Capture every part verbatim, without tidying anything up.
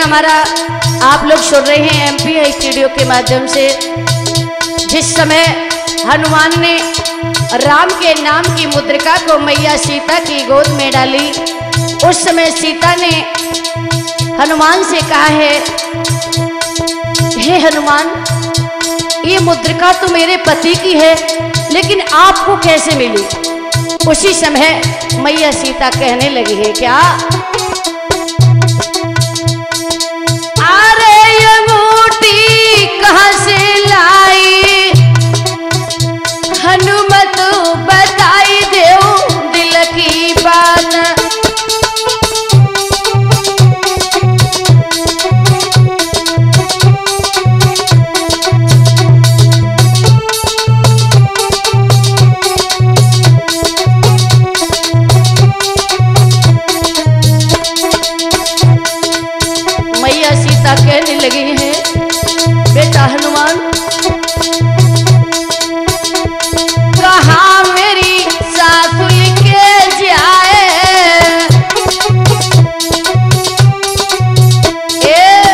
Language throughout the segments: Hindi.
हमारा आप लोग सुन रहे हैं एमपी स्टूडियो के माध्यम से। जिस समय हनुमान ने राम के नाम की मुद्रिका को मैया सीता की गोद में डाली, उस समय सीता ने हनुमान से कहा है, हे हनुमान, ये मुद्रिका तो मेरे पति की है, लेकिन आपको कैसे मिली? उसी समय मैया सीता कहने लगी है, क्या अरे ये अंगूठी कहां से लाई, हनुमत बताई देओ दिल की बात। कहने लगी है, बेटा हनुमान, कहाँ मेरी सासू के जाए, ए,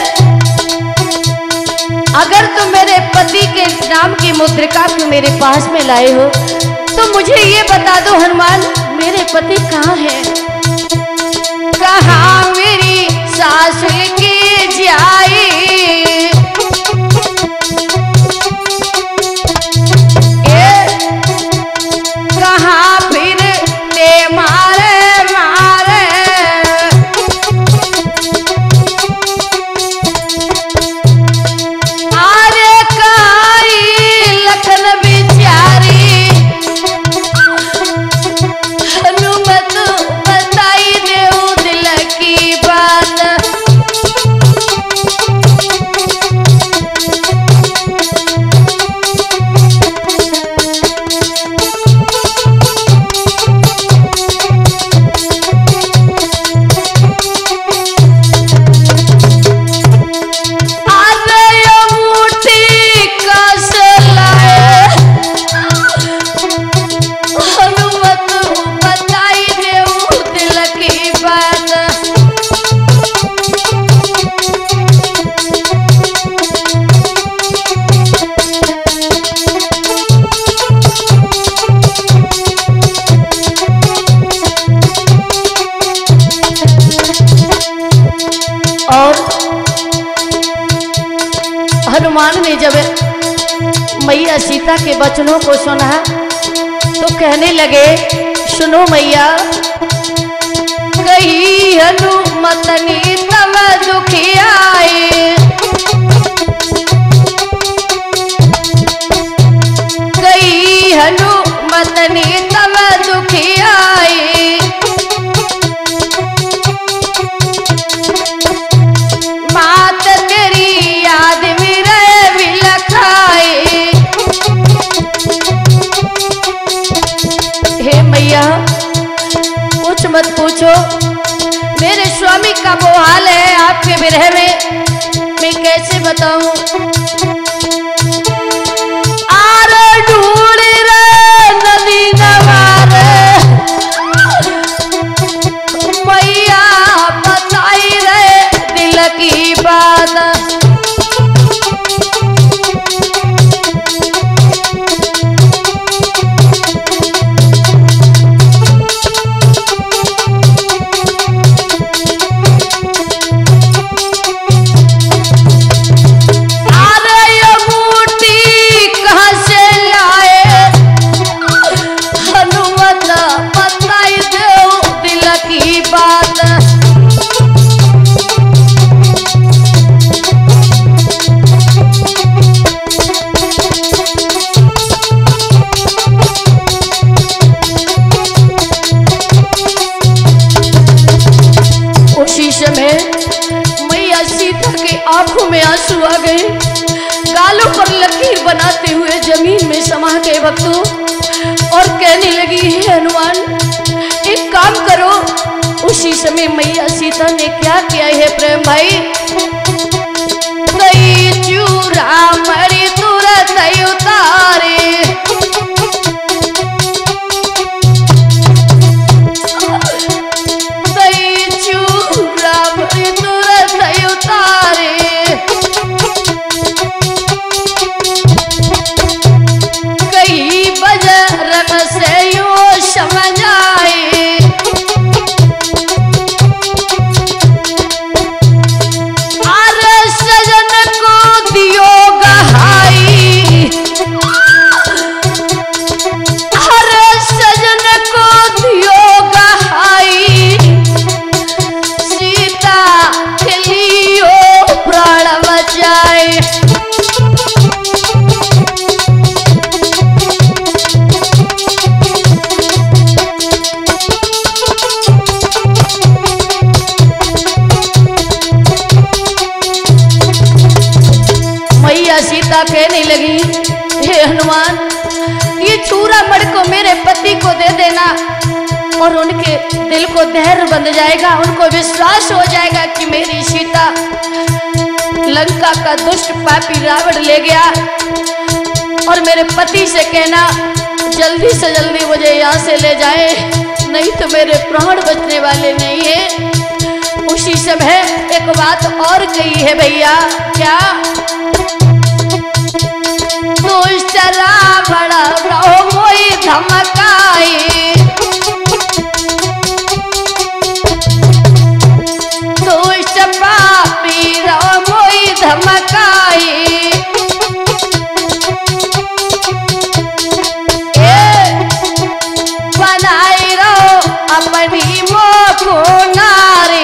अगर तुम मेरे पति के नाम की मुद्रिका को मेरे पास में लाए हो तो मुझे ये बता दो हनुमान, मेरे पति कहाँ है? कहाँ मेरी सासू की जाए, कहाँ फिर ते मारे मारे, अरे काई लखन बिचारी, हनुमत बताई देऊ दिल की बात। और हनुमान ने जब मैया सीता के वचनों को सुना तो कहने लगे, सुनो मैया, कही हनुमतनी तब दुखियाए, कही हनुमतनी तब दुखियाए, मात तेरी याद मेरे विलखाए। हे मैया, कुछ मत पूछो, मेरे स्वामी का वो हाल है आपके विरह में, मैं कैसे बताऊं। आरे ढूंढ रे नदी नवारे, मैया बताई रे दिल की बात। मैया सीता के आंखों में आंसू आ गए, गालों पर लकीर बनाते हुए जमीन में समा गए वक्तों, और कहने लगी, हे हनुमान, एक काम करो। उसी समय मैया सीता ने क्या किया है प्रेम भाई, दही चूरा मरी तुरंत उतारे, दही चूरा मरी तुरंत उतारे, समझ आई। अरे सजन को दियो गहाई, अरे सजन को दियो गहाई, सीता के लियो प्राण बचाए। मैया सीता कहने लगी, हे हनुमान, ये चूरा मड़ को मेरे पति को दे देना और उनके दिल को धैर्य बंध जाएगा, उनको विश्वास हो जाएगा कि मेरी सीता लंका का दुष्ट पापी रावण ले गया। और मेरे पति से कहना जल्दी से जल्दी मुझे यहाँ से ले जाए, नहीं तो मेरे प्राण बचने वाले नहीं है। उसी समय एक बात और कही है भैया, क्या? दुष्ट रावण रहो मोई धमकाई, दुष्ट पापी रहो मोई धमकाई। ए बनाई रहो अपनी मोह को नारी,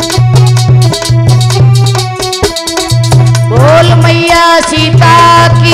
सीता की